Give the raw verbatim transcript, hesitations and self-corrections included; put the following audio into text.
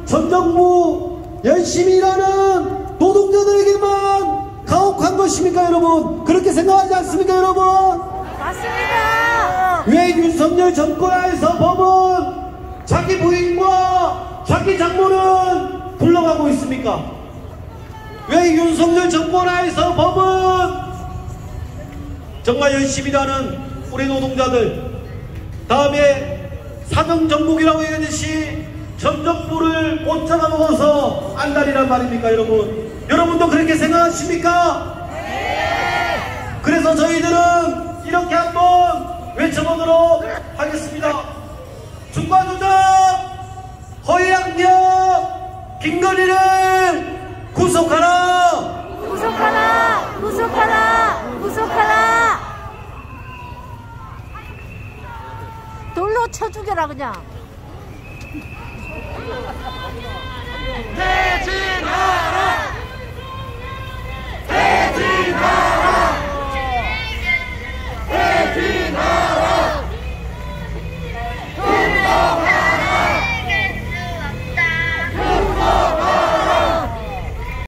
전 정부 열심히 일하는 노동자들에게만 가혹한 것입니까, 여러분? 그렇게 생각하지 않습니까, 여러분? 맞습니다. 왜 윤석열 정권 하에서 법은 자기 부인과 자기 장모는 불러가고 있습니까? 왜 윤석열 정권 하에서 법은 정말 열심히 일하는 우리 노동자들, 다음에 사명정국이라고 얘기하듯이 전 정부를 못 잡아먹어서 안달이란 말입니까, 여러분? 여러분도 그렇게 생각하십니까? 네. 그래서 저희들은 이렇게 한번 외쳐보도록 하겠습니다. 중과조정 허위학력 김건희를 구속하라! 구속하라! 구속하라! 구속하라! 돌로 쳐 죽여라 그냥.